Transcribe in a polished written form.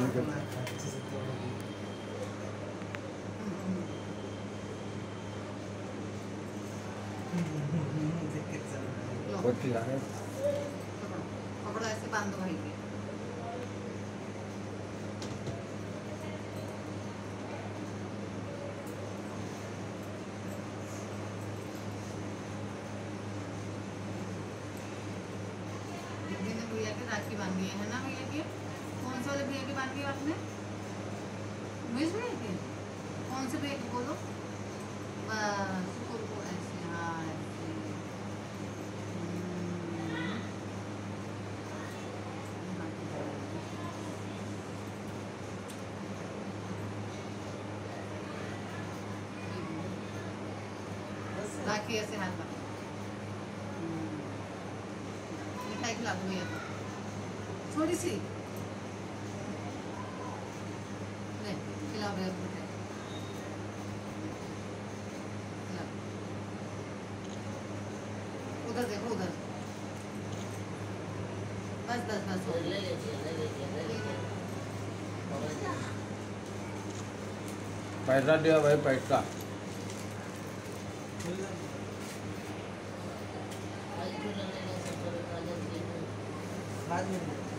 कपड़ा ऐसे बांध दो भाई के। दीदी ने भैया के राखी बांधी है ना भैया की? कौन से वाले भैया की बांधी है आपने? उमेश भैया की? कौन से भैया की बोलो? बस को ऐसे, हाँ ऐसे। राखी ऐसे हाथ में मिठाई खिला दो भैया को थोड़ी सी, नहीं खिलाओ भैया को मिठाई खिलाओ। उधर देखो उधर, बस बस बस ले लीजिए पैसा दिया भाई, पैसा बाद में